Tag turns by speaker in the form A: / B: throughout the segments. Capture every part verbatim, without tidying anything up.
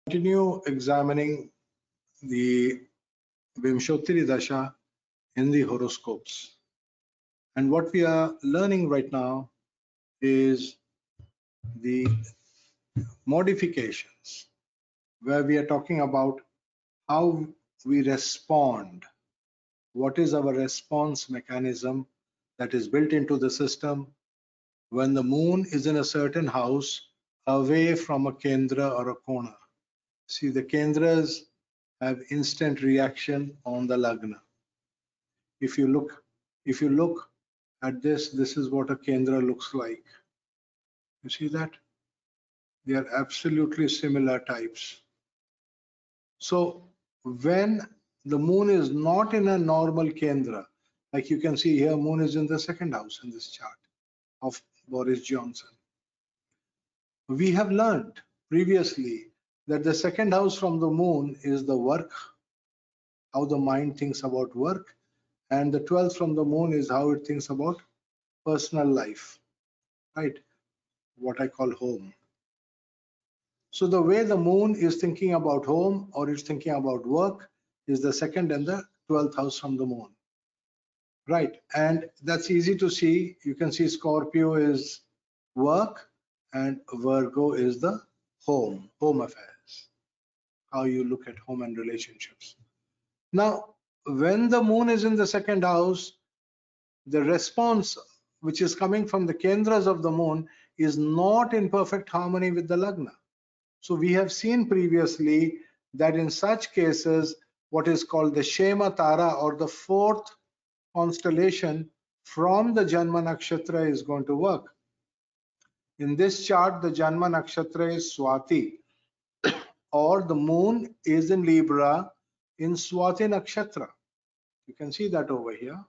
A: Continue examining the Vimshottari Dasha in the horoscopes. And what we are learning right now is the modifications, where we are talking about how we respond. What is our response mechanism that is built into the system when the moon is in a certain house away from a kendra or a kona? See, the kendras have instant reaction on the lagna. If you look, if you look at this, this is what a kendra looks like. You see that? They are absolutely similar types. So when the moon is not in a normal kendra, like you can see here, moon is in the second house in this chart of Boris Johnson. We have learned previously that the second house from the moon is the work, how the mind thinks about work, and the twelfth from the moon is how it thinks about personal life, right? What I call home. So the way the moon is thinking about home or it's thinking about work is the second and the twelfth house from the moon, right? And that's easy to see. You can see Scorpio is work and Virgo is the home, home affairs, how you look at home and relationships. Now, when the moon is in the second house, the response which is coming from the kendras of the moon is not in perfect harmony with the lagna. So we have seen previously that in such cases, what is called the Shema Tara or the fourth constellation from the Janma Nakshatra is going to work. In this chart, the Janma Nakshatra is Swati, or the moon is in Libra in Swati Nakshatra. You can see that over here.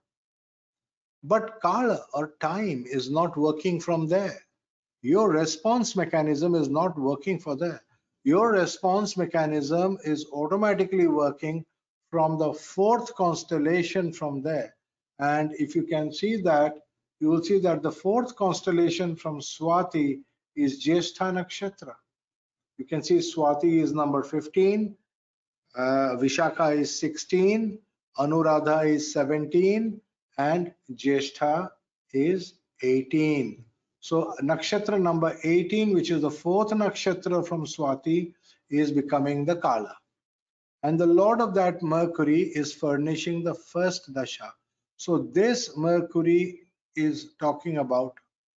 A: But Kala or time is not working from there. Your response mechanism is not working for there. Your response mechanism is automatically working from the fourth constellation from there. And if you can see that, you will see that the fourth constellation from Swati is Jyeshtha Nakshatra. You can see Swati is number fifteen, uh, Vishakha is sixteen, Anuradha is seventeen, and Jyeshtha is eighteen. So nakshatra number eighteen, which is the fourth nakshatra from Swati, is becoming the Kala. And the lord of that Mercury is furnishing the first dasha. So this Mercury is talking about,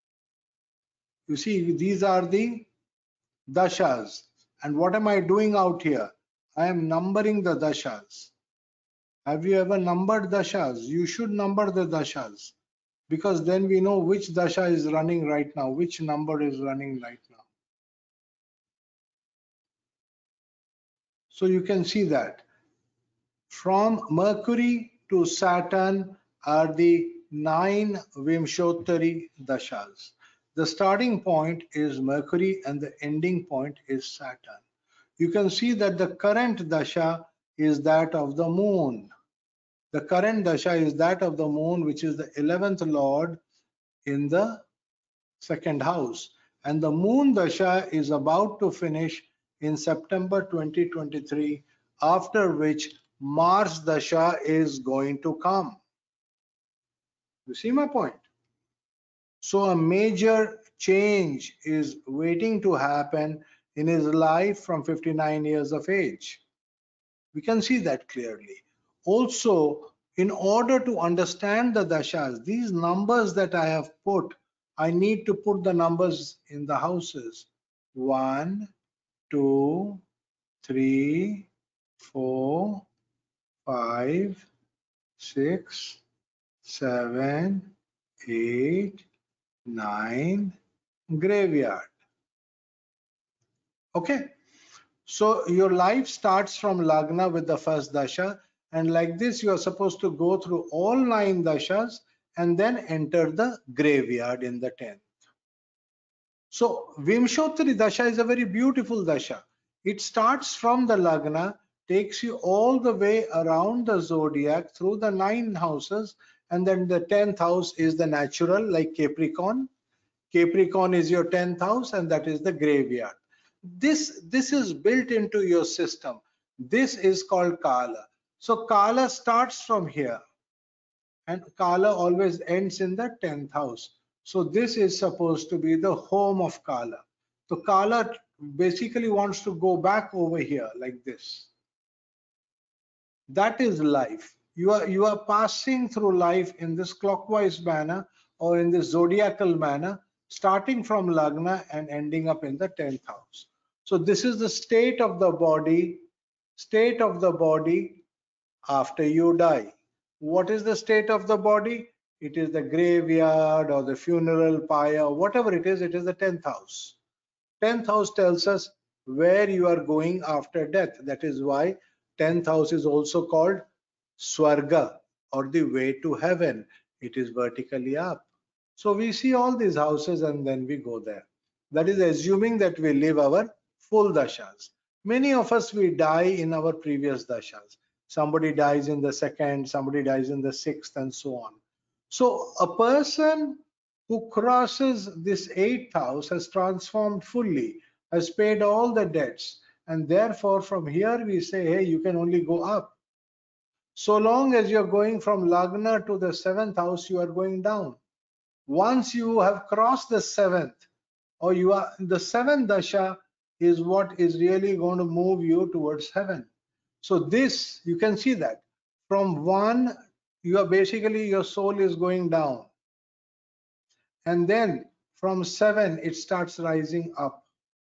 A: you see, these are the dashas. And what am I doing out here? I am numbering the dashas. Have you ever numbered dashas? You should number the dashas, because then we know which dasha is running right now, which number is running right now. So you can see that from Mercury to Saturn are the nine Vimshottari dashas. The starting point is Mercury and the ending point is Saturn. You can see that the current dasha is that of the moon. The current dasha is that of the moon, which is the eleventh lord in the second house. And the moon dasha is about to finish in September twenty twenty-three, after which Mars dasha is going to come. You see my point? So a major change is waiting to happen in his life from fifty-nine years of age. We can see that clearly. Also, in order to understand the dashas, these numbers that I have put, I need to put the numbers in the houses. One, two, three, four, five, six, seven, eight, nine, graveyard. Okay. So your life starts from Lagna with the first dasha, and like this you are supposed to go through all nine dashas and then enter the graveyard in the tenth. So Vimshottari dasha is a very beautiful dasha. It starts from the Lagna, takes you all the way around the zodiac through the nine houses, and then the tenth house is the natural, like Capricorn. Capricorn is your tenth house, and that is the graveyard. This, this is built into your system. This is called Kala. So Kala starts from here, and Kala always ends in the tenth house. So this is supposed to be the home of Kala. So Kala basically wants to go back over here like this. That is life. You are, you are passing through life in this clockwise manner or in this zodiacal manner, starting from Lagna and ending up in the tenth house. So this is the state of the body, state of the body after you die. What is the state of the body? It is the graveyard or the funeral pyre, whatever it is, it is the tenth house. tenth house tells us where you are going after death. That is why tenth house is also called Swarga, or the way to heaven. It is vertically up. So we see all these houses and then we go there. That is assuming that we live our full dashas. Many of us, we die in our previous dashas. Somebody dies in the second, somebody dies in the sixth, and so on. So a person who crosses this eighth house has transformed fully, has paid all the debts, and therefore from here we say, hey, you can only go up. So long as you're going from Lagna to the seventh house, you are going down. Once you have crossed the seventh, or you are the seventh dasha, is what is really going to move you towards heaven. So this, you can see that from one, you are basically, your soul is going down, and then from seven it starts rising up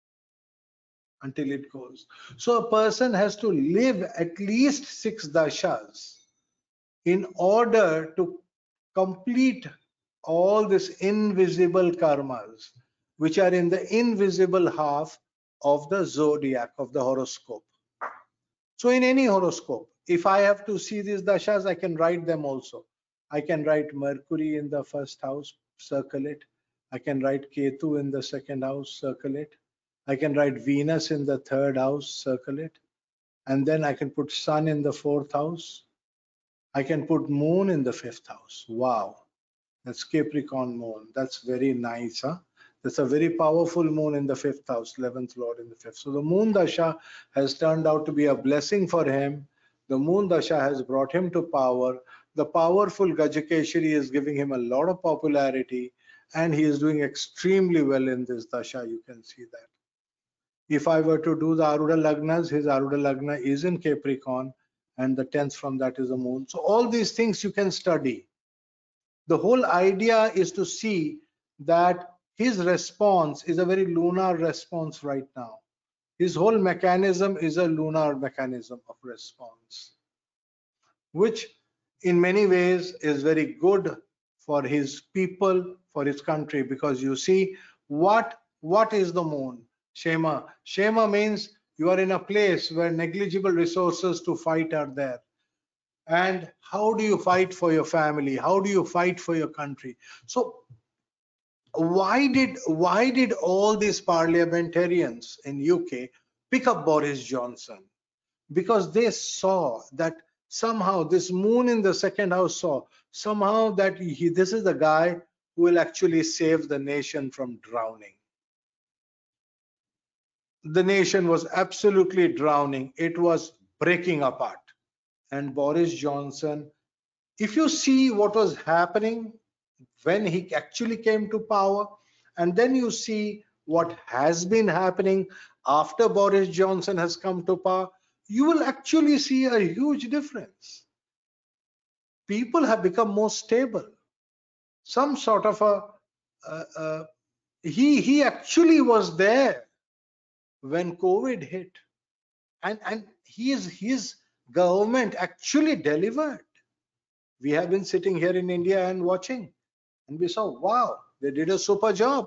A: until it goes. So a person has to live at least six dashas in order to complete all these invisible karmas, which are in the invisible half of the zodiac, of the horoscope. So in any horoscope, if I have to see these dashas, I can write them also. I can write Mercury in the first house, circle it. I can write Ketu in the second house, circle it. I can write Venus in the third house, circle it. And then I can put Sun in the fourth house. I can put Moon in the fifth house. Wow, that's Capricorn moon. That's very nice, huh? That's a very powerful moon in the fifth house, eleventh lord in the fifth. So the moon dasha has turned out to be a blessing for him. The moon dasha has brought him to power. The powerful Gajakeshari is giving him a lot of popularity, and he is doing extremely well in this dasha. You can see that. If I were to do the Aruda Lagnas, his Aruda Lagna is in Capricorn, and the tenth from that is the moon. So all these things you can study. The whole idea is to see that his response is a very lunar response right now. His whole mechanism is a lunar mechanism of response, which in many ways is very good for his people, for his country, because you see what what is the moon? Shema. Shema means you are in a place where negligible resources to fight are there. And how do you fight for your family? How do you fight for your country? So why did why did all these parliamentarians in U K pick up Boris Johnson? Because they saw that somehow this moon in the second house saw somehow that he, this is the guy who will actually save the nation from drowning. The nation was absolutely drowning. It was breaking apart. And Boris Johnson, if you see what was happening when he actually came to power, and then you see what has been happening after Boris Johnson has come to power, you will actually see a huge difference. People have become more stable. Some sort of a uh, uh, he he actually was there when COVID hit, and and his his government actually delivered. We have been sitting here in India and watching, and we saw, wow, they did a super job.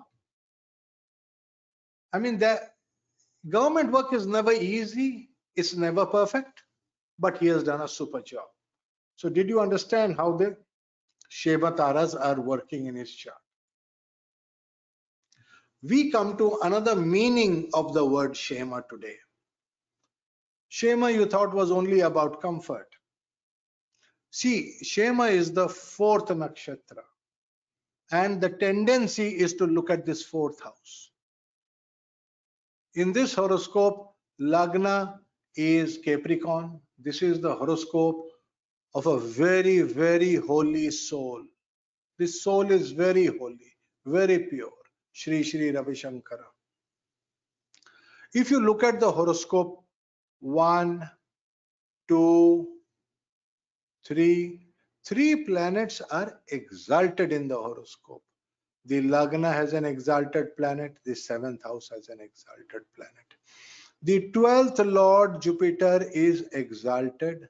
A: I mean, the government work is never easy, it's never perfect, but he has done a super job. So did you understand how the Sheba Taras are working in his chart? We come to another meaning of the word Shema today. Shema you thought was only about comfort. See, Shema is the fourth nakshatra, and the tendency is to look at this fourth house. In this horoscope, Lagna is Capricorn. This is the horoscope of a very, very holy soul. This soul is very holy, very pure. Shri Shri Ravi Shankara. If you look at the horoscope, one, two, three, three planets are exalted in the horoscope. The Lagna has an exalted planet, the seventh house has an exalted planet. The twelfth Lord Jupiter is exalted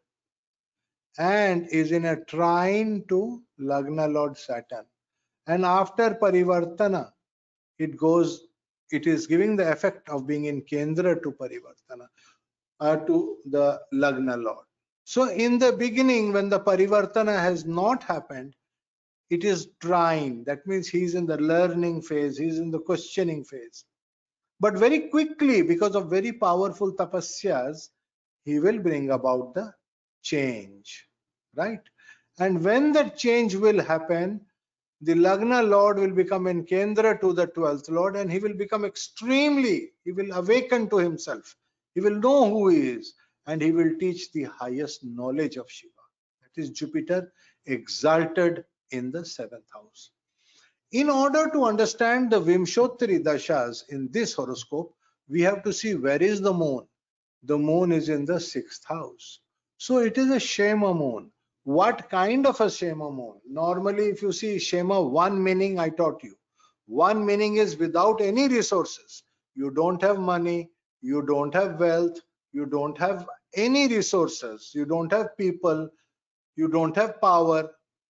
A: and is in a trine to Lagna Lord Saturn. And after Parivartana, it goes, it is giving the effect of being in Kendra to Parivartana, uh, to the Lagna Lord. So in the beginning, when the Parivartana has not happened, it is trine. That means he's in the learning phase, he's in the questioning phase. But very quickly, because of very powerful tapasyas, he will bring about the change, right? And when that change will happen, the Lagna Lord will become in Kendra to the twelfth Lord, and he will become extremely, he will awaken to himself. He will know who he is, and he will teach the highest knowledge of Shiva. That is Jupiter exalted in the seventh house. In order to understand the Vimshottari dashas in this horoscope, we have to see where is the moon. The moon is in the sixth house. So it is a Shema moon. What kind of a Shema moon? Normally, if you see Shema, one meaning I taught you. One meaning is without any resources. You don't have money, you don't have wealth, you don't have any resources, you don't have people, you don't have power,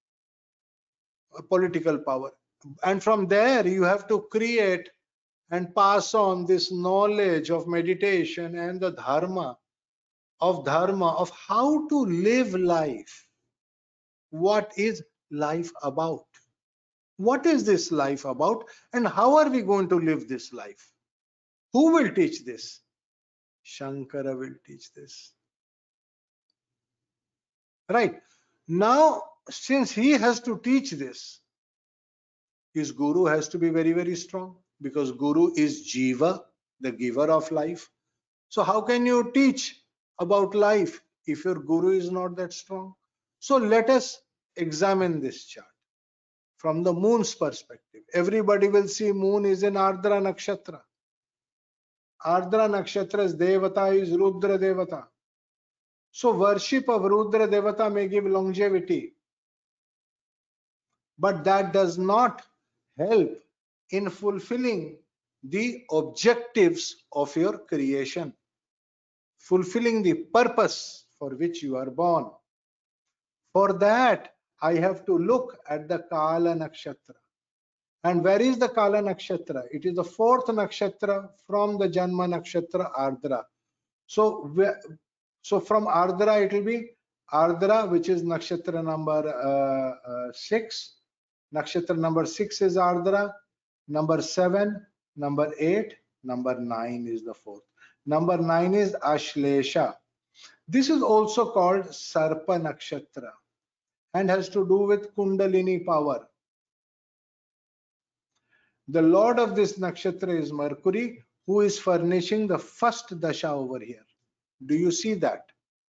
A: political power. And from there, you have to create and pass on this knowledge of meditation and the dharma, of dharma, of how to live life. What is life about? What is this life about? And how are we going to live this life? Who will teach this? Shankara will teach this. Right. Now, since he has to teach this, his guru has to be very, very strong, because guru is Jiva, the giver of life. So how can you teach about life if your guru is not that strong? So let us examine this chart from the moon's perspective. Everybody will see moon is in Ardra Nakshatra. Ardra Nakshatra's Devata is Rudra Devata. So worship of Rudra Devata may give longevity, but that does not help in fulfilling the objectives of your creation, fulfilling the purpose for which you are born. For that, I have to look at the Kala Nakshatra. And where is the Kala Nakshatra? It is the fourth Nakshatra from the Janma Nakshatra Ardra. So, so from Ardra, it will be Ardra, which is Nakshatra number uh, uh, six. Nakshatra number six is Ardra. Number seven, number eight, number nine is the fourth. Number nine is Ashlesha. This is also called Sarpa Nakshatra and has to do with Kundalini power. The lord of this nakshatra is Mercury, who is furnishing the first dasha over here. Do you see that?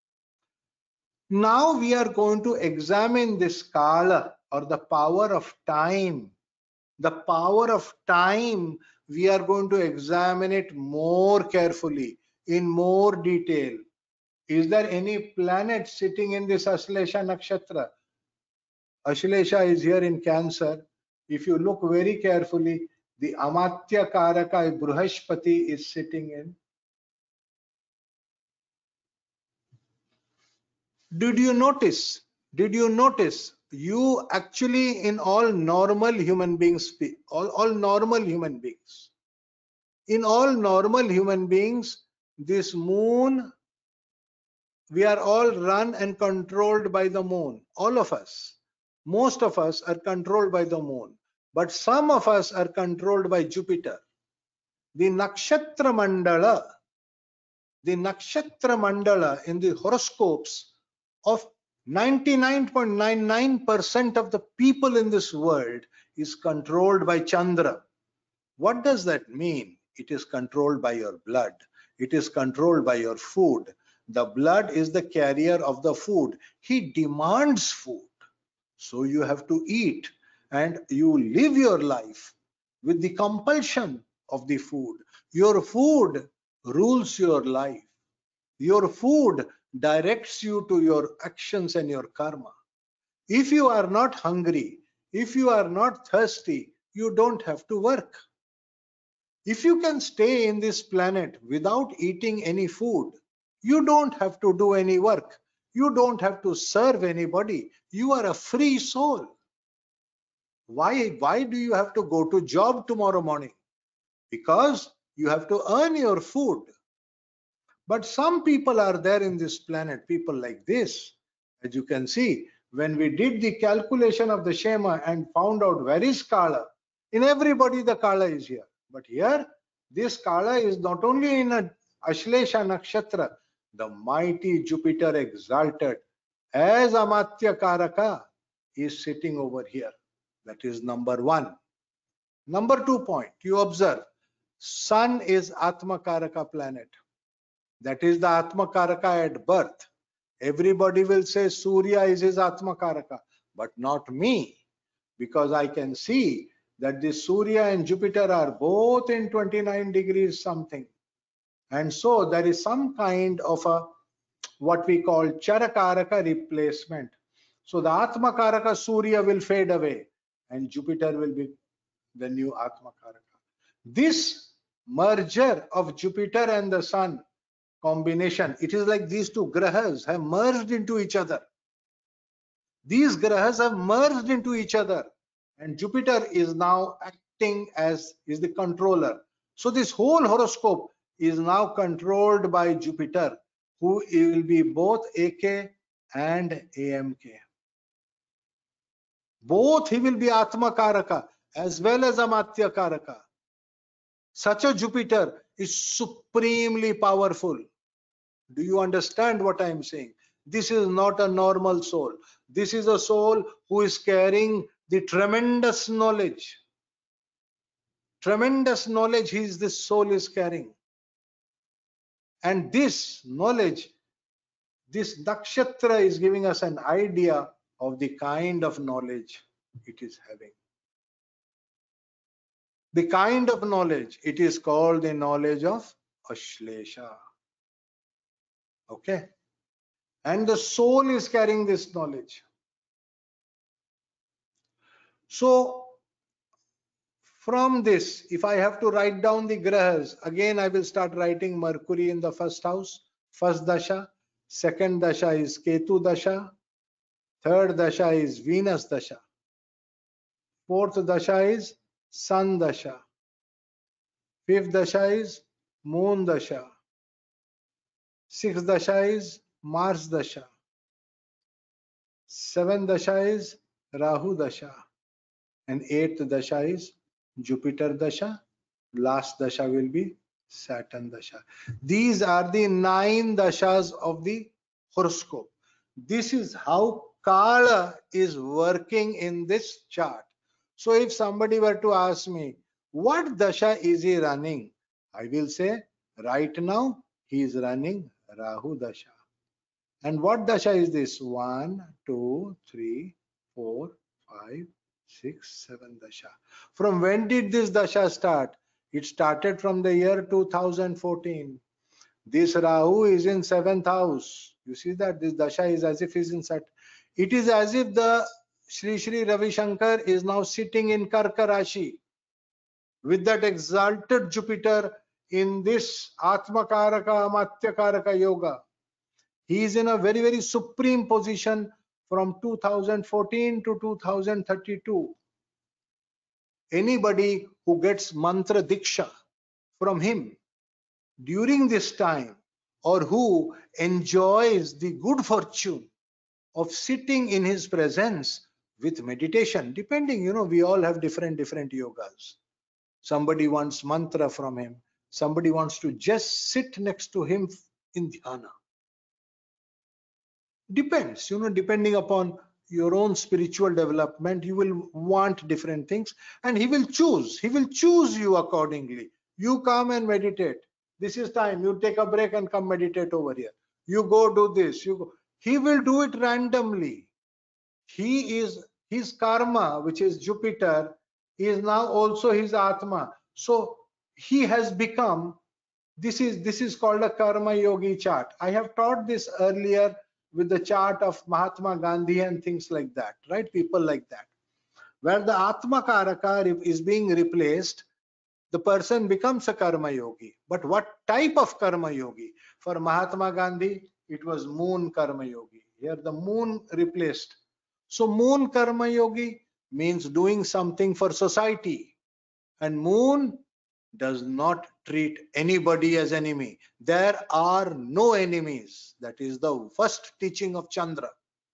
A: Now we are going to examine this Kala, or the power of time. The power of time, we are going to examine it more carefully, in more detail. Is there any planet sitting in this Ashlesha Nakshatra? Ashlesha is here in Cancer. If you look very carefully, the Amatya Karaka Bruhashpati is sitting in. Did you notice? Did you notice? You actually, in all normal human beings, all, all normal human beings, in all normal human beings, this moon, we are all run and controlled by the moon. All of us. Most of us are controlled by the moon. But some of us are controlled by Jupiter. The Nakshatra Mandala, the Nakshatra Mandala in the horoscopes of ninety-nine point nine nine percent of the people in this world is controlled by Chandra. What does that mean? It is controlled by your blood. It is controlled by your food. The blood is the carrier of the food. He demands food. So you have to eat, and you live your life with the compulsion of the food. Your food rules your life. Your food directs you to your actions and your karma. If you are not hungry, if you are not thirsty, you don't have to work. If you can stay in this planet without eating any food, you don't have to do any work. You don't have to serve anybody. You are a free soul. Why, why do you have to go to job tomorrow morning? Because you have to earn your food. But some people are there in this planet, people like this. As you can see, when we did the calculation of the Shema and found out where is Kala, in everybody the Kala is here. But here, this Kala is not only in a Ashlesha Nakshatra, the mighty Jupiter exalted as Amatya Karaka is sitting over here. That is number one. Number two point, you observe, Sun is Atma Karaka planet. That is the Atma Karaka at birth. Everybody will say Surya is his Atma Karaka, but not me, because I can see that the Surya and Jupiter are both in twenty-nine degrees something. And so there is some kind of a what we call Charakaraka replacement. So the Atma Karaka Surya will fade away and Jupiter will be the new Atma Karaka. This merger of Jupiter and the Sun combination, it is like these two grahas have merged into each other. These grahas have merged into each other, and Jupiter is now acting as is the controller. So this whole horoscope is now controlled by Jupiter, who will be both A K and A M K. Both he will be Atma Karaka as well as Amatya Karaka. Such a Jupiter is supremely powerful. Do you understand what I am saying? This is not a normal soul. This is a soul who is carrying the tremendous knowledge. Tremendous knowledge is this soul is carrying. And this knowledge, this nakshatra is giving us an idea of the kind of knowledge it is having. The kind of knowledge, it is called the knowledge of Ashlesha. Okay? And the soul is carrying this knowledge. So, from this, if I have to write down the grahas, again I will start writing Mercury in the first house, first dasha. Second dasha is Ketu dasha. Third dasha is Venus dasha. Fourth dasha is Sun dasha. Fifth dasha is Moon dasha. Sixth dasha is Mars dasha. Seventh dasha is Rahu dasha. And eighth dasha is Jupiter dasha. Last dasha will be Saturn dasha. These are the nine dashas of the horoscope. This is how Kala is working in this chart. So if somebody were to ask me, what dasha is he running? I will say, right now he is running Rahu dasha. And what dasha is this? One, two, three, four, five, six, seven dasha. From when did this dasha start? It started from the year two thousand fourteen. This Rahu is in seventh house. You see that this dasha is as if he's in Sat. It is as if the Sri Sri Ravi Shankar is now sitting in Karka Rashi with that exalted Jupiter in this Atma Karaka, Amatya Karaka Yoga. He is in a very, very supreme position from two thousand fourteen to two thousand thirty-two. Anybody who gets mantra diksha from him during this time, or who enjoys the good fortune of sitting in his presence with meditation, depending, you know, we all have different, different yogas. Somebody wants mantra from him. Somebody wants to just sit next to him in dhyana. Depends, you know, depending upon your own spiritual development, you will want different things, and he will choose. He will choose you accordingly. You come and meditate. This is time. You take a break and come meditate over here. You go do this. You go. He will do it randomly. He is his karma, which is Jupiter, is now also his Atma. So he has become, this is this is called a karma yogi chart. I have taught this earlier with the chart of Mahatma Gandhi and things like that, right? People like that, where the Atma Karaka is being replaced, the person becomes a karma yogi. But what type of karma yogi? For Mahatma Gandhi, it was moon karma yogi. Here the moon replaced. So moon karma yogi means doing something for society. And moon does not treat anybody as enemy. There are no enemies. That is the first teaching of Chandra.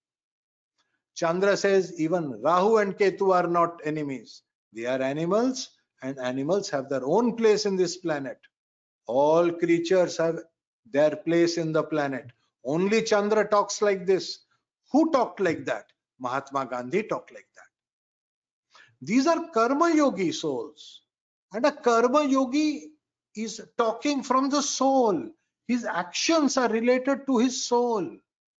A: Chandra says even Rahu and Ketu are not enemies. They are animals, and animals have their own place in this planet. All creatures have their place in the planet. Only Chandra talks like this. Who talked like that? Mahatma Gandhi talked like that. These are karma yogi souls. And a karma yogi is talking from the soul. His actions are related to his soul.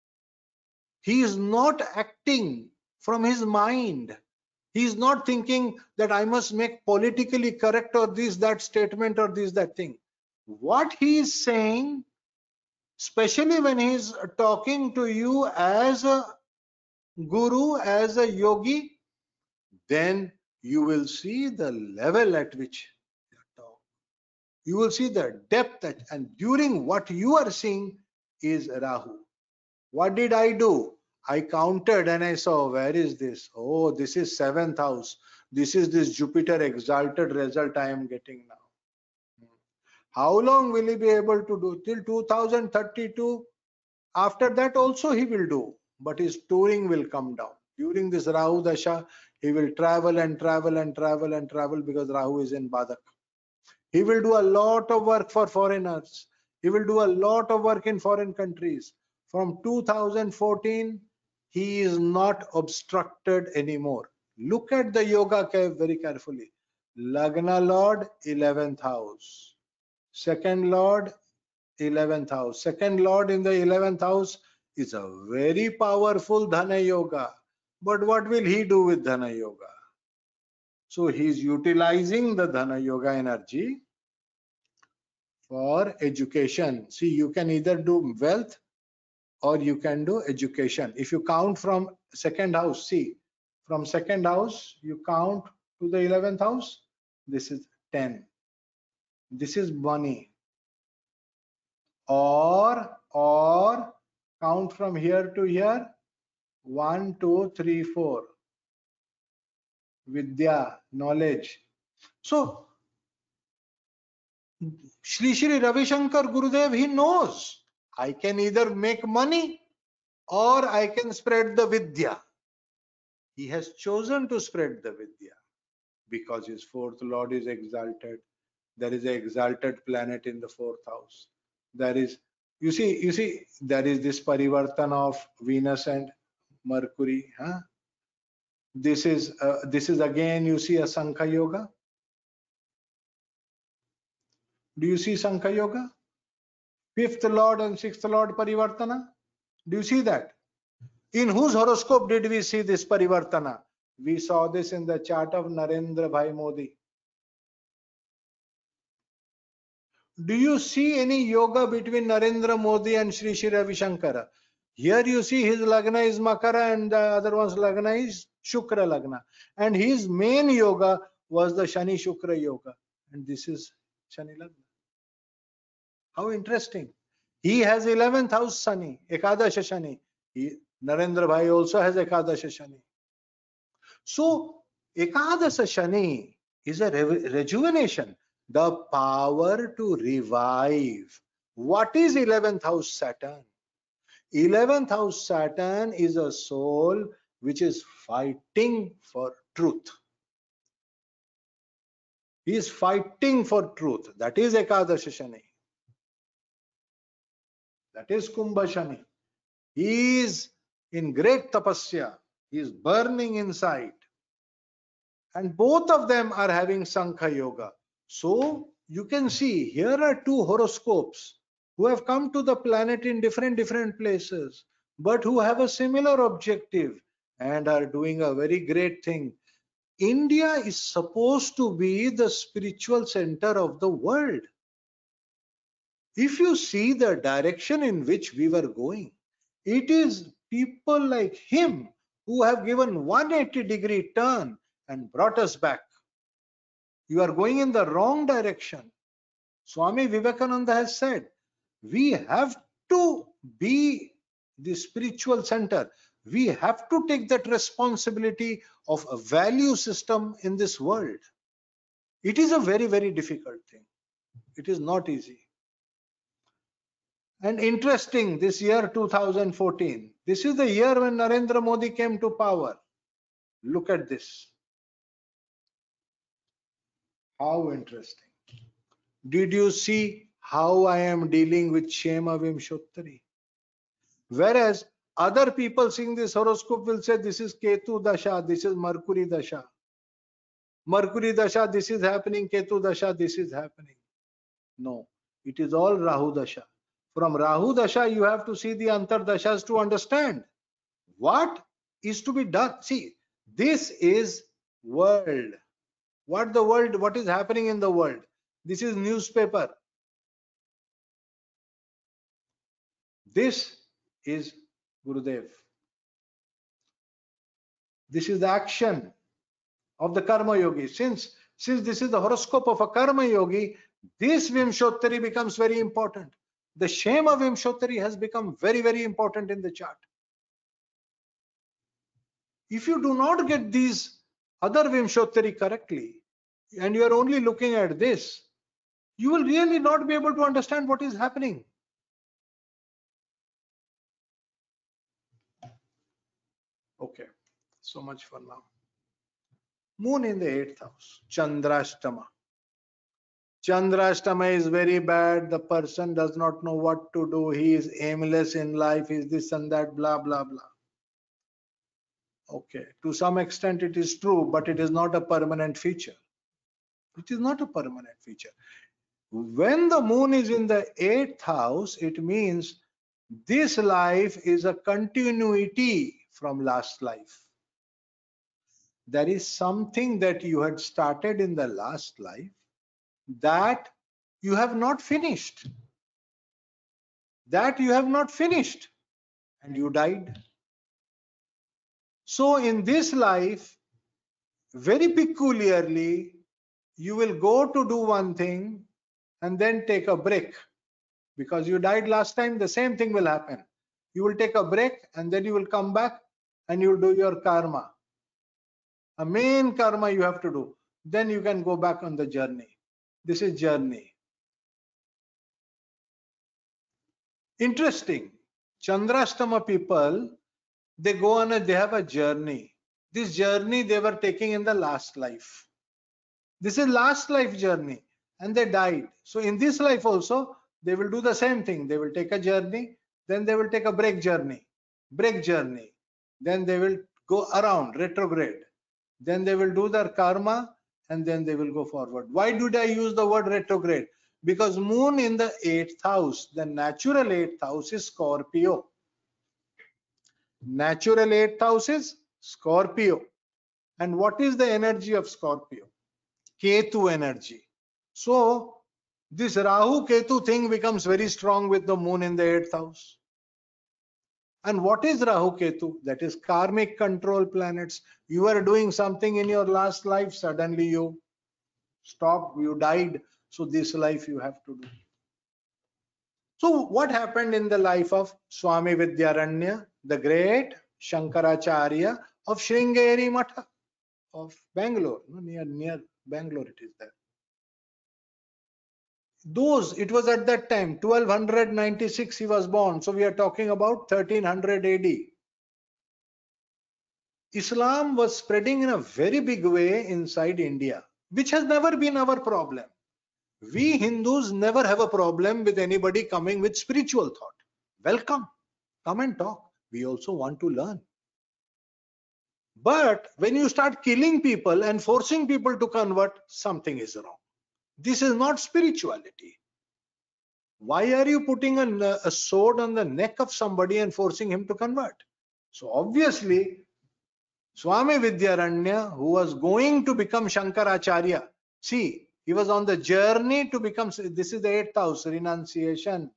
A: He is not acting from his mind. He is not thinking that I must make politically correct or this, that statement or this, that thing. What he is saying, especially when he is talking to you as a guru, as a yogi, then you will see the level at which they are talking. You will see the depth at, and during what you are seeing is Rahu. What did I do? I counted and I saw, where is this? Oh, this is seventh house. This is this Jupiter exalted result I am getting now. How long will he be able to do? Till two thousand thirty-two. After that also he will do, but his touring will come down. During this Rahu Dasha, he will travel and travel and travel and travel because Rahu is in Badak. He will do a lot of work for foreigners. He will do a lot of work in foreign countries. From two thousand fourteen, he is not obstructed anymore. Look at the yoga very carefully. Lagna Lord, eleventh house. Second Lord, eleventh house. Second Lord in the eleventh house is a very powerful Dhana Yoga. But what will he do with Dhana Yoga? So he is utilizing the Dhana Yoga energy for education. See, you can either do wealth or you can do education. If you count from second house, see, from second house, you count to the eleventh house, this is ten. This is money. Or, or count from here to here, one, two, three, four. Vidya, knowledge. So, Shri Shri Ravi Shankar Gurudev, he knows I can either make money or I can spread the Vidya. He has chosen to spread the Vidya because his fourth Lord is exalted. There is an exalted planet in the fourth house. There is, you see, you see, there is this parivartana of Venus and Mercury. Huh? This is uh, this is again, you see, a Sankha Yoga. Do you see Sankha Yoga? Fifth Lord and sixth Lord parivartana. Do you see that? In whose horoscope did we see this parivartana? We saw this in the chart of Narendra Bhai Modi. Do you see any yoga between Narendra Modi and Sri Sri Ravi Shankara? Here you see his Lagna is Makara and the other one's Lagna is Shukra Lagna. And his main yoga was the Shani Shukra Yoga. And this is Shani Lagna. How interesting. He has eleventh house Shani, Ekadasha Shani. He, Narendra Bhai also has Ekadasha Shani. So, Ekadasha Shani is a re rejuvenation, the power to revive. What is eleventh house Saturn? eleventh house Saturn is a soul which is fighting for truth. He is fighting for truth. That is Ekadasha Shani. That is Kumbha Shani. He is in great tapasya. He is burning inside. And both of them are having Sankha Yoga. So you can see here are two horoscopes who have come to the planet in different different places, but who have a similar objective and are doing a very great thing. India is supposed to be the spiritual center of the world. If you see the direction in which we were going, it is people like him who have given one hundred eighty degree turn and brought us back. You are going in the wrong direction. Swami Vivekananda has said, we have to be the spiritual center. We have to take that responsibility of a value system in this world. It is a very, very difficult thing. It is not easy. And interesting, this year two thousand fourteen, this is the year when Narendra Modi came to power. Look at this. How interesting. Did you see how I am dealing with Shema Vimshottari? Whereas other people seeing this horoscope will say this is Ketu Dasha, this is Mercury Dasha. Mercury Dasha, this is happening, Ketu Dasha, this is happening. No, it is all Rahu Dasha. From Rahu Dasha, you have to see the Antar Dashas to understand what is to be done. See, this is world. What the world, what is happening in the world? This is newspaper. This is Gurudev. This is the action of the Karma Yogi. Since, since this is the horoscope of a Karma Yogi, this Vimshottari becomes very important. The Shema Vimshottari has become very, very important in the chart. If you do not get these other Vimshottari correctly, and you are only looking at this, you will really not be able to understand what is happening. Okay, so much for now. Moon in the eighth house, Chandrashtama. Chandrashtama is very bad. The person does not know what to do. He is aimless in life. He is this and that, blah, blah, blah. Okay, to some extent it is true, but it is not a permanent feature. It is not a permanent feature. When the moon is in the eighth house, it means this life is a continuity from last life. There is something that you had started in the last life that you have not finished. That you have not finished and you died. So in this life, very peculiarly, you will go to do one thing and then take a break. Because you died last time, the same thing will happen. You will take a break and then you will come back and you will do your karma. A main karma you have to do. Then you can go back on the journey. This is journey. Interesting. Chandrashtama people, they go on a, they have a journey. This journey they were taking in the last life. This is last life journey and they died. So in this life also, they will do the same thing. They will take a journey, then they will take a break journey, break journey. Then they will go around, retrograde. Then they will do their karma and then they will go forward. Why did I use the word retrograde? Because moon in the eighth house, the natural eighth house is Scorpio. Natural eighth house is Scorpio. And what is the energy of Scorpio? Ketu energy. So this Rahu Ketu thing becomes very strong with the moon in the eighth house. And what is Rahu Ketu? That is karmic control planets. You are doing something in your last life, suddenly you stopped, you died. So this life you have to do. So what happened in the life of Swami Vidyaranya, the great Shankaracharya of Sringeri Matha of Bangalore, near, near Bangalore it is there. Those, it was at that time, twelve ninety-six he was born. So we are talking about thirteen hundred A D. Islam was spreading in a very big way inside India, which has never been our problem. We Hindus never have a problem with anybody coming with spiritual thought. Welcome, come and talk. We also want to learn. But when you start killing people and forcing people to convert, something is wrong. This is not spirituality. Why are you putting a, a sword on the neck of somebody and forcing him to convert? So obviously, Swami Vidyaranya, who was going to become Shankaracharya, see, he was on the journey to become, this is the eighth house, renunciation.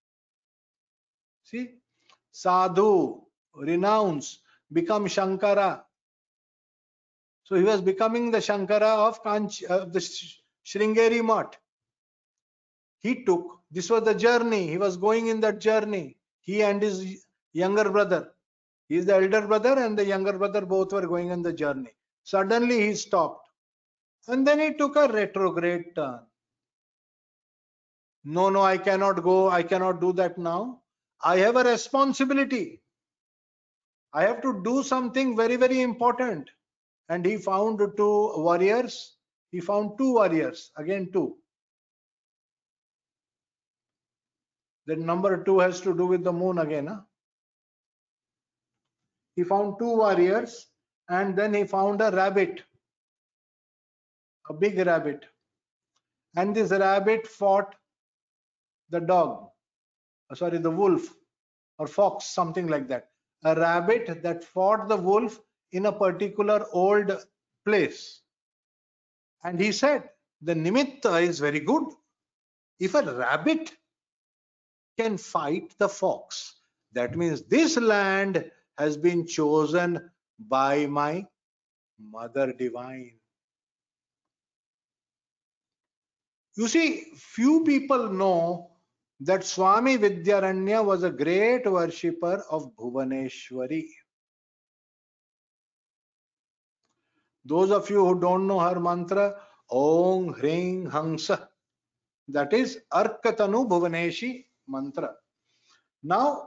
A: See, sadhu, renounce, become Shankara. So he was becoming the Shankara of Kanch, uh, the Sringeri Math. He took, this was the journey, he was going in that journey, he and his younger brother. He is the elder brother and the younger brother, both were going on the journey. Suddenly he stopped. And then he took a retrograde turn. No, no, I cannot go. I cannot do that now. I have a responsibility. I have to do something very, very important. And he found two warriors. He found two warriors. Again, two. The number two has to do with the moon again. Huh? He found two warriors. And then he found a rabbit. A big rabbit. And this rabbit fought the dog. Sorry, the wolf or fox, something like that. A rabbit that fought the wolf in a particular old place. And he said, the nimitta is very good. If a rabbit can fight the fox, that means this land has been chosen by my Mother Divine. You see, few people know that Swami Vidyaranya was a great worshipper of Bhuvaneshwari. Those of you who don't know her mantra, Om Hring Hangsa, that is Arkatanu Bhuvaneshi mantra. Now,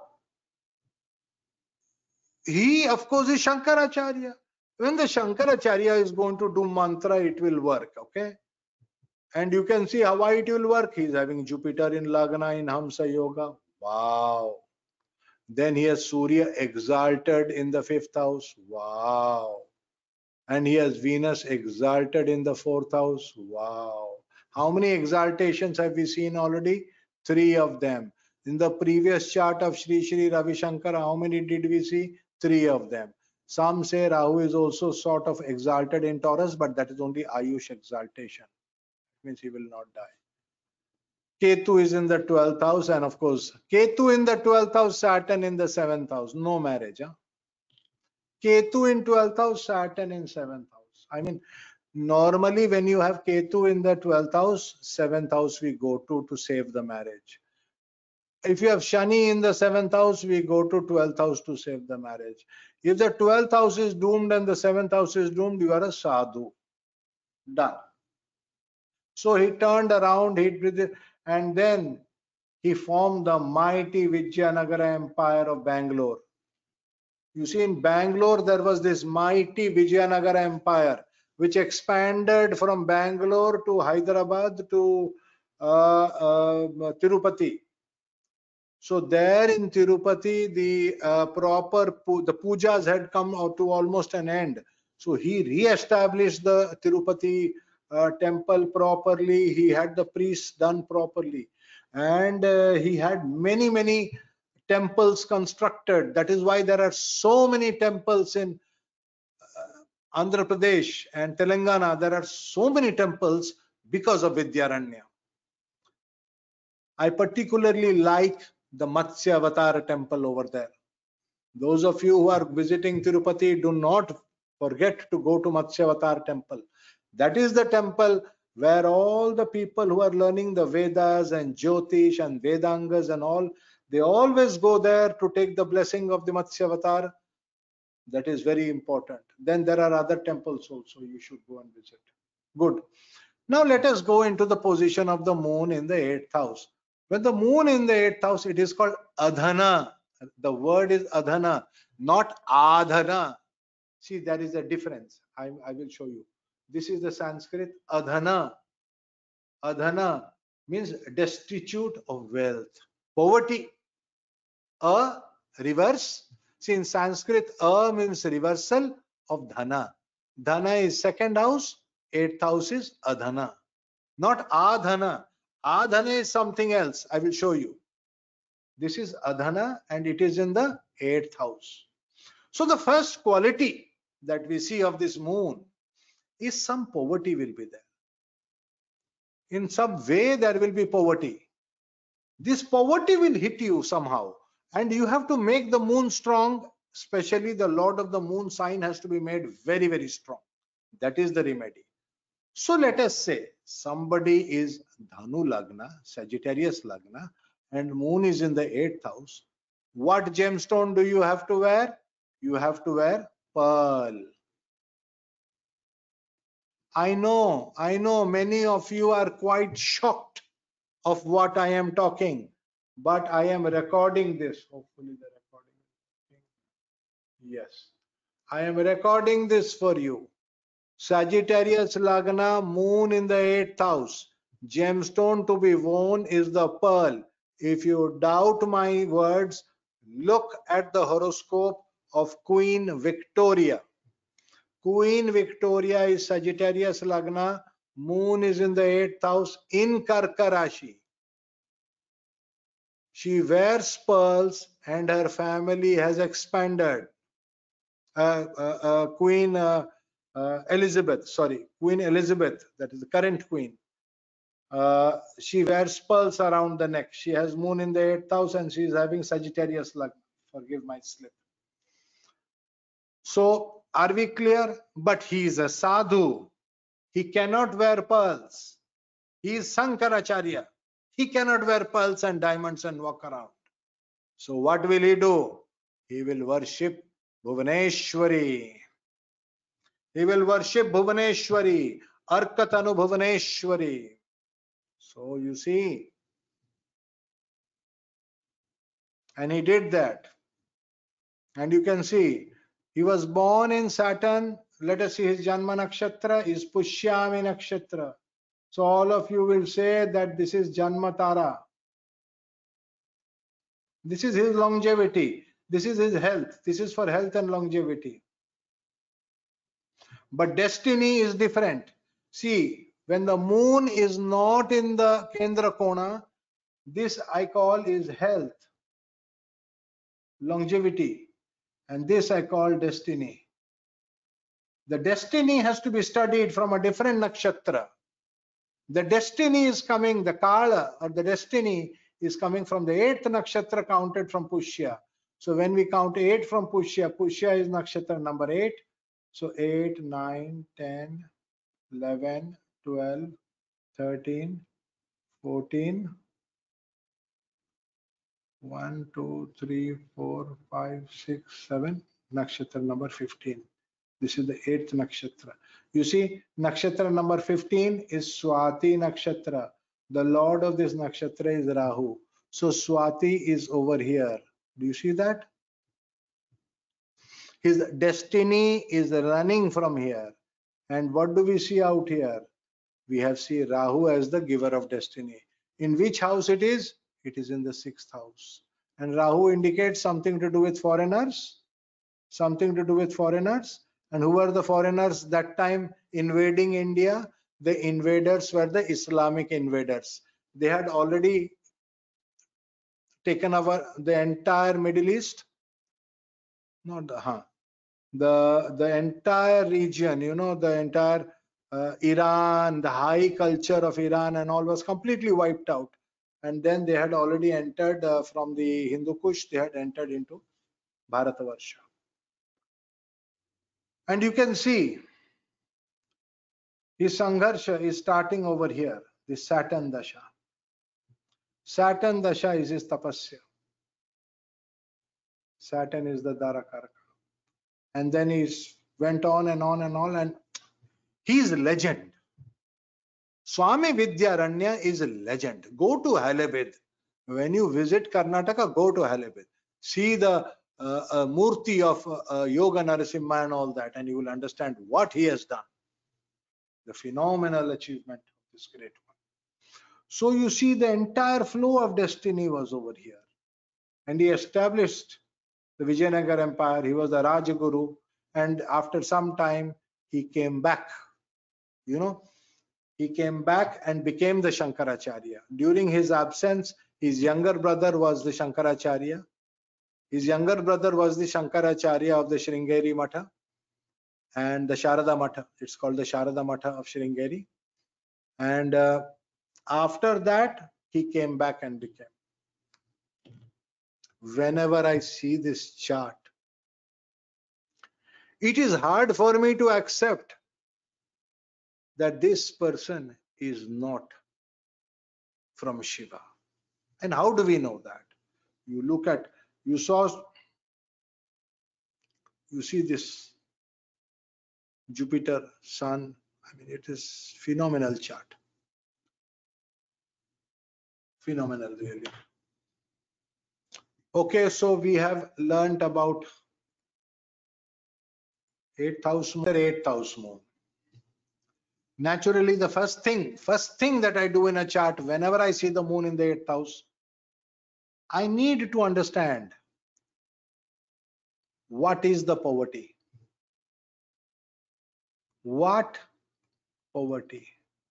A: he of course is Shankaracharya. When the Shankaracharya is going to do mantra, it will work, okay? And you can see how it will work. He is having Jupiter in Lagna in Hamsa Yoga. Wow. Then he has Surya exalted in the fifth house. Wow. And he has Venus exalted in the fourth house. Wow. How many exaltations have we seen already? Three of them. In the previous chart of Sri Sri Ravi Shankar, how many did we see? Three of them. Some say Rahu is also sort of exalted in Taurus, but that is only Ayush exaltation. It means he will not die. Ketu is in the twelfth house, and of course, Ketu in the twelfth house, Saturn in the seventh house. No marriage. Huh? Ketu in twelfth house, Saturn in seventh house. I mean, normally when you have Ketu in the twelfth house, seventh house we go to to save the marriage. If you have Shani in the seventh house, we go to twelfth house to save the marriage. If the twelfth house is doomed and the seventh house is doomed, you are a sadhu. Done. So he turned around, he did, and then he formed the mighty Vijayanagara Empire of Bangalore. You see, in Bangalore, there was this mighty Vijayanagara Empire, which expanded from Bangalore to Hyderabad to uh, uh, Tirupati. So there in Tirupati, the uh, proper pu the pujas had come out to almost an end. So he re-established the Tirupati uh, temple properly. He had the priests done properly, and uh, he had many many temples constructed. That is why there are so many temples in uh, Andhra Pradesh and Telangana. There are so many temples because of Vidyaranya. I particularly like the Matsya Avatar temple over there. Those of you who are visiting Tirupati, do not forget to go to Matsya Avatar temple. That is the temple where all the people who are learning the Vedas and Jyotish and Vedangas and all, they always go there to take the blessing of the Matsya Avatar. That is very important. Then there are other temples also you should go and visit. Good. Now let us go into the position of the moon in the eighth house. When the moon in the eighth house, it is called Adhana. The word is Adhana, not Adhana. See, there is a difference. I, I will show you. This is the Sanskrit Adhana. Adhana means destitute of wealth, poverty. A, reverse. See, in Sanskrit, A means reversal of Dhana. Dhana is second house, eighth house is Adhana. not Adhana. Adhana is something else. I will show you. This is Adhana and it is in the eighth house. So the first quality that we see of this moon is some poverty will be there. In some way there will be poverty. This poverty will hit you somehow, and you have to make the moon strong. Especially the lord of the moon sign has to be made very, very strong. That is the remedy. So let us say somebody is Dhanu Lagna, Sagittarius Lagna, and moon is in the eighth house. What gemstone do you have to wear? You have to wear pearl. I know, I know many of you are quite shocked of what I am talking, but I am recording this. Hopefully the recording is working. Yes, I am recording this for you. Sagittarius Lagna, moon in the eighth house. Gemstone to be worn is the pearl. If you doubt my words, look at the horoscope of Queen Victoria. Queen Victoria is Sagittarius Lagna, moon is in the eighth house in Karka Rashi. She wears pearls and her family has expanded. Uh, uh, uh, Queen uh, uh, Elizabeth, sorry, Queen Elizabeth, that is the current queen. Uh, she wears pearls around the neck. She has moon in the eighth house and she is having Sagittarius Lagna. Forgive my slip. So, are we clear? But he is a sadhu. He cannot wear pearls. He is Sankaracharya. He cannot wear pearls and diamonds and walk around. So what will he do? He will worship Bhuvaneshwari. He will worship Bhuvaneshwari, Arkatanu Bhuvaneshwari. So you see, and he did that. And you can see, he was born in Saturn. Let us see his Janma Nakshatra is Pushyami Nakshatra. So all of you will say that this is Janma Tara. This is his longevity. This is his health. This is for health and longevity. But destiny is different. See, when the moon is not in the Kendra Kona, this I call is health, longevity, and this I call destiny. The destiny has to be studied from a different nakshatra. The destiny is coming, the Kala or the destiny is coming from the eighth nakshatra counted from Pushya. So when we count eight from Pushya, Pushya is nakshatra number eight. So eight, nine, ten, eleven, twelve, thirteen, fourteen, one, two, three, four, five, six, seven, nakshatra number fifteen. This is the eighth nakshatra. You see, nakshatra number fifteen is Swati nakshatra. The lord of this nakshatra is Rahu. So Swati is over here. Do you see that? His destiny is running from here. And what do we see out here? We have seen Rahu as the giver of destiny. In which house it is? It is in the sixth house. And Rahu indicates something to do with foreigners. Something to do with foreigners. And who were the foreigners that time invading India? The invaders were the Islamic invaders. They had already taken over the entire Middle East. Not the, huh. the, the entire region, you know, the entire uh, Iran, the high culture of Iran and all was completely wiped out. And then they had already entered uh, from the Hindu Kush, they had entered into Bharatavarsha. And you can see his Sangharsha is starting over here, this Saturn Dasha. Saturn Dasha is his Tapasya. Saturn is the Dharakaraka. And then he went on and on and on, and he is a legend. Swami Vidyaranya is a legend. Go to Halebid. When you visit Karnataka, go to Halebid. See the uh, uh, Murti of uh, uh, Yoga Narasimha and all that, and you will understand what he has done. The phenomenal achievement of this great one. So you see the entire flow of destiny was over here. And he established the Vijayanagar Empire. He was the Rajaguru. And after some time, he came back. You know, He came back and became the Shankaracharya. During his absence, his younger brother was the Shankaracharya. His younger brother was the Shankaracharya of the Sringeri Matha and the Sharada Matha. It's called the Sharada Matha of Sringeri. And uh, after that, he came back and became. Whenever I see this chart, it is hard for me to accept that this person is not from Shiva. And how do we know that? You look at, you saw, you see this Jupiter, Sun. I mean, it is phenomenal chart. Phenomenal, really. Okay, so we have learned about eighth house moon, eighth house moon. Naturally, the first thing, first thing that I do in a chart, whenever I see the moon in the eighth house, I need to understand what is the poverty. What poverty?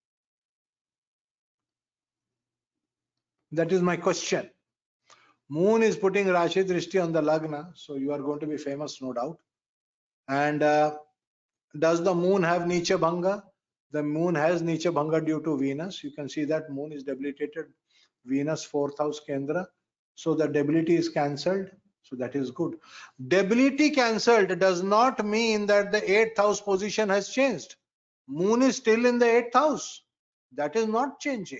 A: That is my question. Moon is putting Rashi Drishti on the Lagna, so you are going to be famous, no doubt. And uh, does the moon have Nicha Bhanga? The moon has Nicha Bhanga due to Venus. You can see that moon is debilitated. Venus, fourth house Kendra. So the debility is cancelled. So that is good. Debility cancelled does not mean that the eighth house position has changed. Moon is still in the eighth house. That is not changing.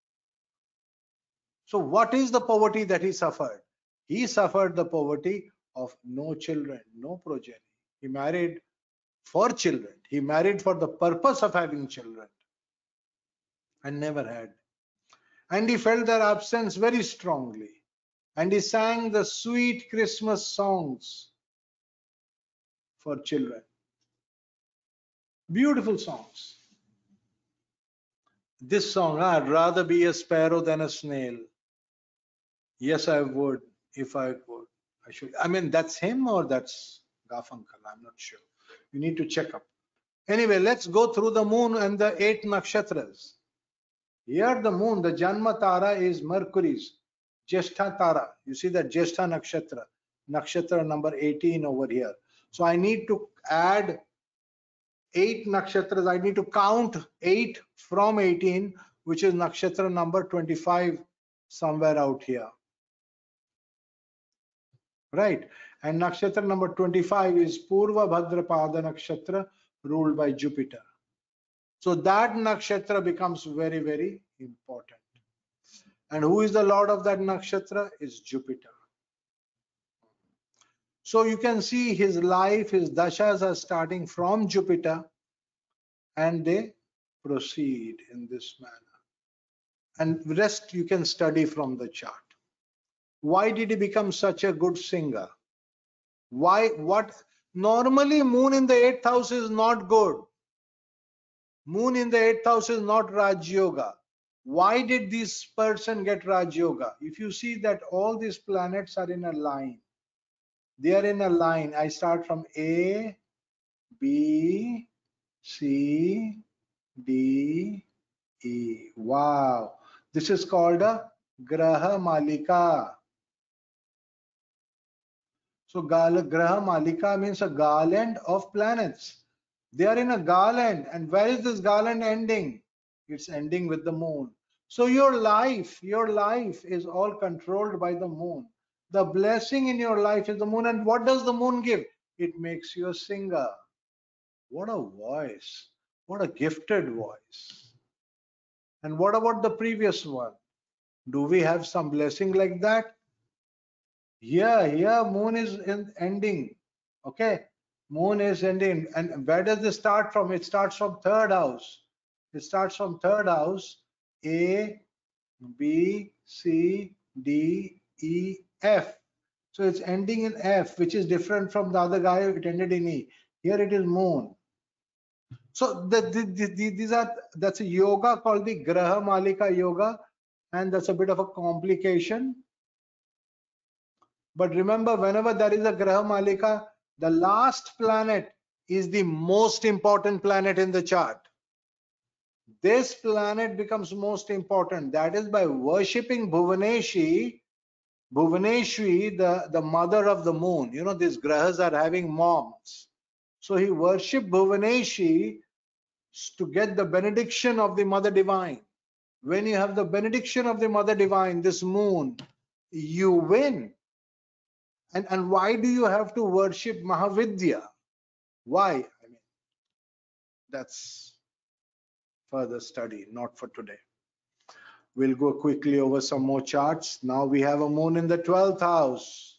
A: So what is the poverty that he suffered? He suffered the poverty of no children, no progeny. He married for children. He married for the purpose of having children and never had. And he felt their absence very strongly. And he sang the sweet Christmas songs for children. Beautiful songs. This song, I'd rather be a sparrow than a snail. Yes, I would, if I would. I should. I mean, that's him or that's Garfunkel. I'm not sure. You need to check up. Anyway, let's go through the moon and the eight nakshatras. Here the moon, the Janma Tara is Mercury's Jyeshtha Tara. You see that Jyeshtha Nakshatra, Nakshatra number eighteen over here. So I need to add eight nakshatras. I need to count eight from eighteen, which is Nakshatra number twenty-five, somewhere out here. Right? And Nakshatra number twenty-five is Purva Bhadrapada Nakshatra, ruled by Jupiter. So that nakshatra becomes very, very important. And who is the lord of that nakshatra? Is Jupiter. So you can see his life, his dashas are starting from Jupiter and they proceed in this manner. And rest you can study from the chart. Why did he become such a good singer? Why? What? Normally moon in the eighth house is not good. Moon in the eighth house is not Raj Yoga. Why did this person get Raj Yoga? If you see that all these planets are in a line, they are in a line. I start from A, B, C, D, E. Wow. This is called a Graha Malika. So Graha Malika means a garland of planets. They are in a garland. And where is this garland ending? It's ending with the moon. So your life, your life is all controlled by the moon. The blessing in your life is the moon. And what does the moon give? It makes you a singer. What a voice. What a gifted voice. And what about the previous one? Do we have some blessing like that? Here, here moon is in ending. Okay. Moon is ending. And where does this start from? It starts from third house. It starts from third house. A, B, C, D, E, F. So it's ending in F, which is different from the other guy. It ended in E. Here it is moon. So the, the, the, these are, that's a yoga called the Graha Malika yoga. And that's a bit of a complication. But remember, whenever there is a Graha Malika, the last planet is the most important planet in the chart. this planet becomes most important. That is by worshipping Bhuvaneshi, Bhuvaneshwari, the, the mother of the moon. You know, these grahas are having moms. So he worshipped Bhuvaneshi to get the benediction of the Mother Divine. When you have the benediction of the Mother Divine, this moon, you win. And, and why do you have to worship Mahavidya? Why? I mean, that's further study, not for today. We'll go quickly over some more charts. Now we have a moon in the twelfth house.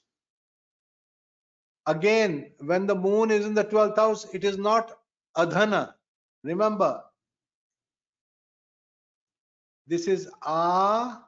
A: Again, when the moon is in the twelfth house, it is not Adhana. Remember, this is Adhana.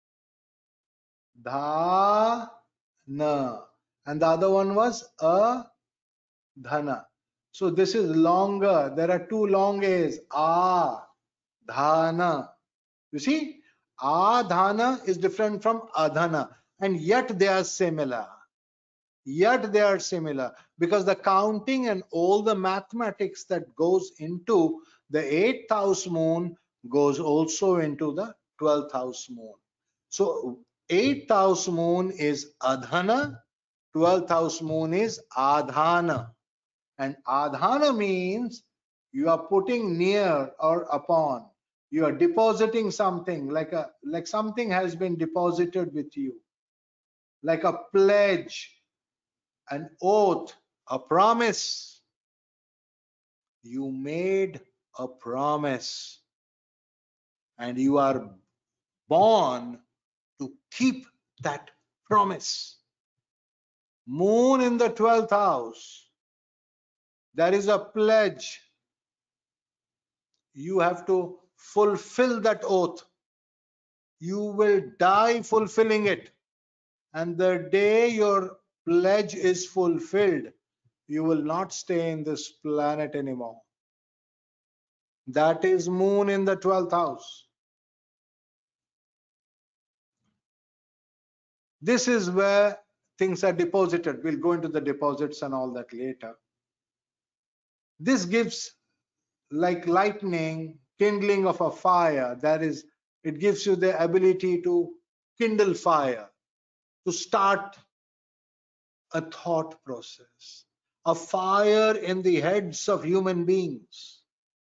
A: And the other one was Adhana. So this is longer. There are two long A's. Adhana. You see, Adhana is different from Adhana, and yet they are similar. Yet they are similar because the counting and all the mathematics that goes into the eighth house moon goes also into the twelfth house moon. So eighth house moon is Adhana, twelfth house moon is Adhana. And Adhana means you are putting near or upon. You are depositing something, like a like something has been deposited with you, like a pledge, an oath, a promise. You made a promise and you are born to keep that promise. Moon in the twelfth house, there is a pledge. You have to fulfill that oath. You will die fulfilling it. And the day your pledge is fulfilled, you will not stay in this planet anymore. That is moon in the twelfth house. This is where things are deposited. We'll go into the deposits and all that later. This gives, like lightning, kindling of a fire. That is, it gives you the ability to kindle fire, to start a thought process, a fire in the heads of human beings.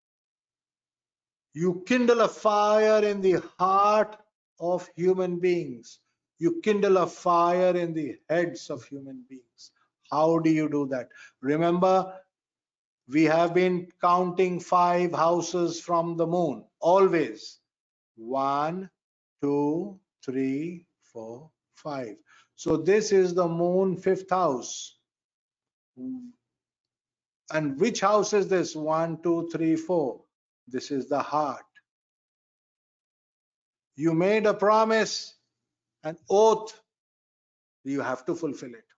A: You kindle a fire in the heart of human beings. You kindle a fire in the heads of human beings. How do you do that? Remember, we have been counting five houses from the moon, always. One, two, three, four, five. So this is the moon fifth house. And which house is this? One, two, three, four. This is the heart. You made a promise, an oath. You have to fulfill it.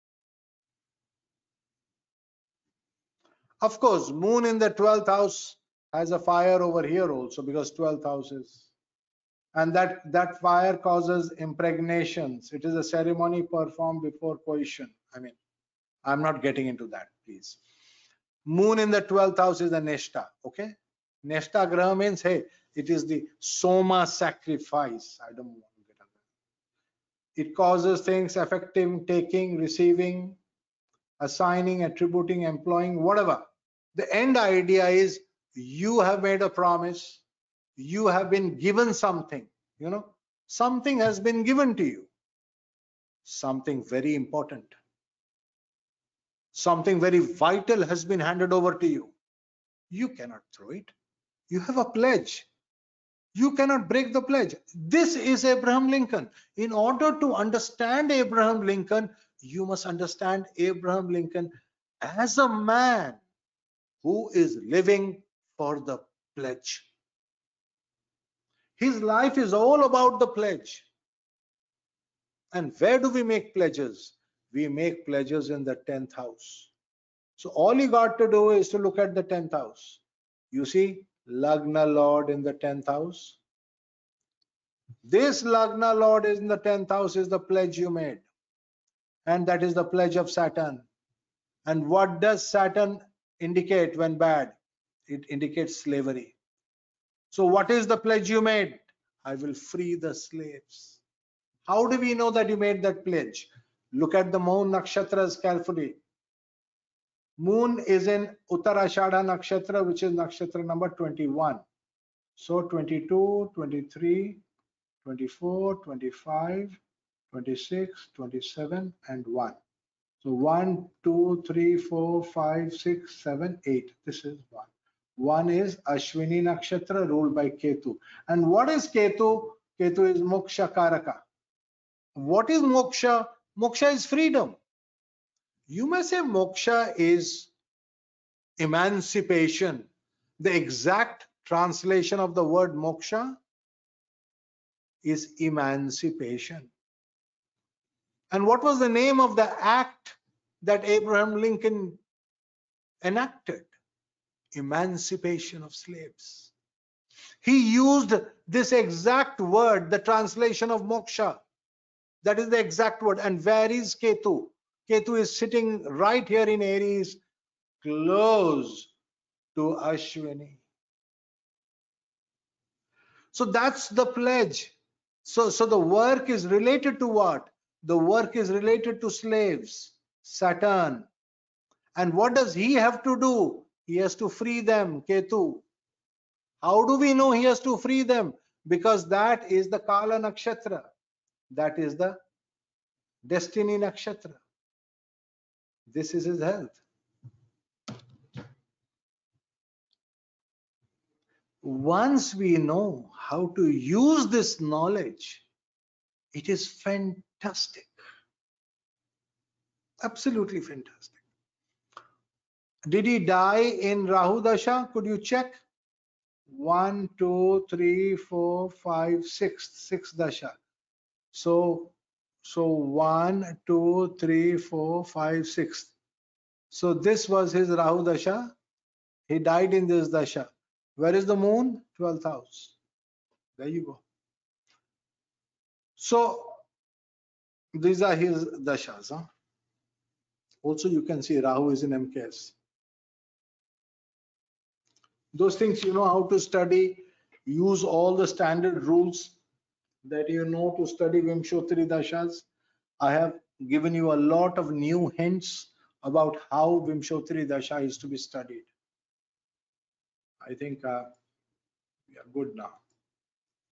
A: Of course, moon in the twelfth house has a fire over here also, because twelfth house is, and that that fire causes impregnations. It is a ceremony performed before coition. I mean, I'm not getting into that, please. Moon in the twelfth house is the Neshta. Okay, Neshta Graha means, hey, it is the Soma sacrifice. I don't want to get into that. It causes things affecting, taking, receiving, assigning, attributing, employing, whatever. The end idea is you have made a promise, you have been given something, you know, something has been given to you, something very important, something very vital has been handed over to you. You cannot throw it. You have a pledge. You cannot break the pledge. This is Abraham Lincoln. In order to understand Abraham Lincoln, you must understand Abraham Lincoln as a man who is living for the pledge. His life is all about the pledge. And where do we make pledges? We make pledges in the tenth house. So all you got to do is to look at the tenth house. You see Lagna Lord in the tenth house. This Lagna Lord is in the tenth house is the pledge you made. And that is the pledge of Saturn. And what does Saturn indicate when bad? It indicates slavery. So what is the pledge you made? I will free the slaves. How do we know that you made that pledge? Look at the moon nakshatras carefully. Moon is in Uttarashadha nakshatra, which is nakshatra number twenty-one. So twenty-two, twenty-three, twenty-four, twenty-five, twenty-six, twenty-seven, and one. So one, two, three, four, five, six, seven, eight. This is one. One is Ashwini nakshatra ruled by Ketu. And what is Ketu? Ketu is moksha karaka. What is moksha? Moksha is freedom. You may say moksha is emancipation. The exact translation of the word moksha is emancipation. And what was the name of the act that Abraham Lincoln enacted? Emancipation of slaves. He used this exact word, the translation of moksha. That is the exact word. And where is Ketu? Ketu is sitting right here in Aries, close to Ashwini. So that's the pledge. So, so the work is related to what? The work is related to slaves, Saturn. And what does he have to do? He has to free them, Ketu. How do we know he has to free them? Because that is the Kala Nakshatra. That is the Destiny Nakshatra. This is his health. Once we know how to use this knowledge, it is fantastic. Absolutely fantastic. Did he die in Rahu Dasha? Could you check? One, two, three, four, five, six, six Dasha. So, so one, two, three, four, five, six. So this was his Rahu Dasha. He died in this Dasha. Where is the moon? twelfth house. There you go. So these are his Dashas. Huh? Also, you can see Rahu is in M K S. Those things you know how to study, use all the standard rules that you know to study Vimshottari Dashas. I have given you a lot of new hints about how Vimshottari Dasha is to be studied. I think uh, we are good now.